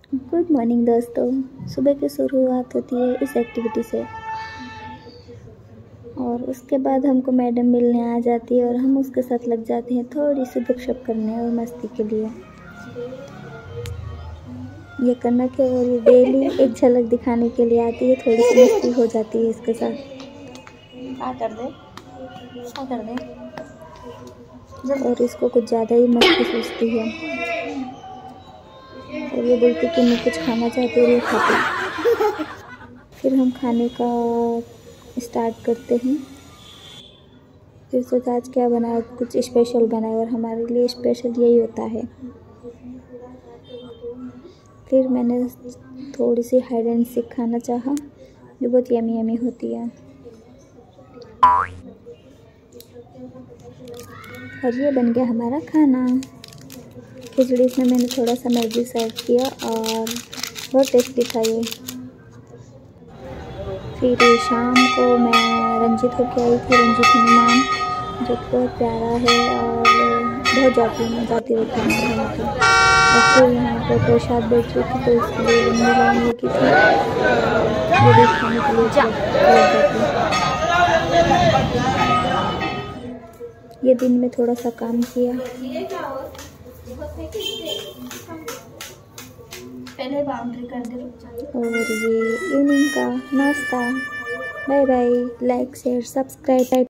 Good morning दोस्तों। सुबह की शुरुआत होती है इस एक्टिविटी से और उसके बाद हमको मैडम मिलने आ जाती है और हम उसके साथ लग जाते हैं थोड़ी सी गपशप करने और मस्ती के लिए। ये करना क्या, और ये डेली एक झलक दिखाने के लिए आती है, थोड़ी सी मस्ती हो जाती है इसके साथ। क्या कर दे और इसको कुछ ज़्यादा ही मस्ती सोचती है और ये बोलती कि मैं कुछ खाना चाहती हूँ, ये खाती। फिर हम खाने का स्टार्ट करते हैं। फिर सोचा आज क्या बनाए, कुछ स्पेशल बनाए, और हमारे लिए स्पेशल यही होता है। फिर मैंने थोड़ी सी हाइड एंड सीक खाना चाहा, जो बहुत यमी यमी होती है। और ये बन गया हमारा खाना। खिचड़ी में मैंने थोड़ा सा मैगी सर्व किया और बहुत टेस्टी था ये। फिर शाम को मैं रंजित होके आई थी, रंजित हनुमान, जो बहुत प्यारा है और बहुत जाती रहती है वहाँ की। और फिर यहाँ पर प्रसाद बैठ रही थी तो इसके लिए रंग की थी, वो भी खाने के लिए जाती। ये दिन में थोड़ा सा काम किया, पहले बाउंड्री कर दे। और ये इवनिंग का नाश्ता। Bye bye, like share subscribe.